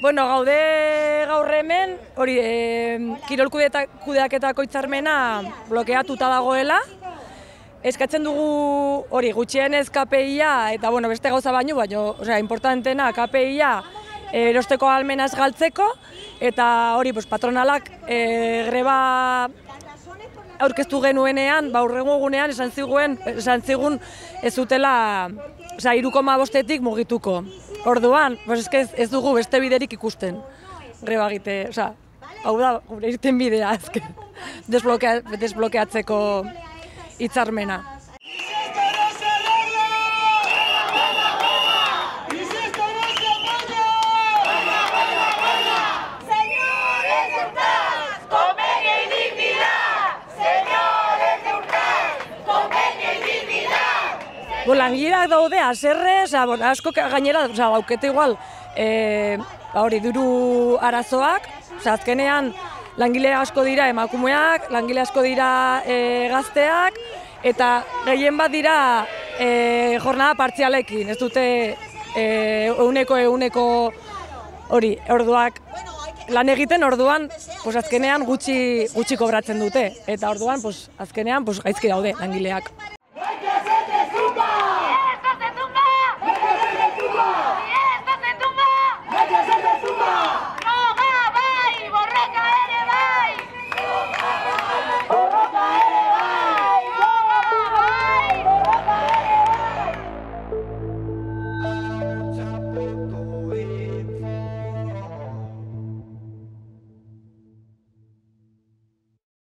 Bueno, gaude gaur hemen, hori, kirol kudeaketako hitzarmena blokeatuta dagoela. Eskatzen dugu hori gutxienez KPIa eta bueno, beste gauza baino, importantena KPIa erosteko ahalmenaz galtzeko eta hori patronalak greba aurkeztu genuenean, hurrengo egunean esan zigun ez zutela 3,5-etik mugituko. Orduan, ez dugu beste biderik ikusten greba egite, hau da gure irten bidea desblokeatzeko hitzarmena. Langileak daude haserre, asko gainera daukete igual diru arazoak, azkenean langile asko dira emakumeak, langile asko dira gazteak eta gehien bat dira jornada partzialekin, ez dute eguneko hori orduak lan egiten orduan azkenean gutxi kobratzen dute eta orduan azkenean gaizki daude langileak.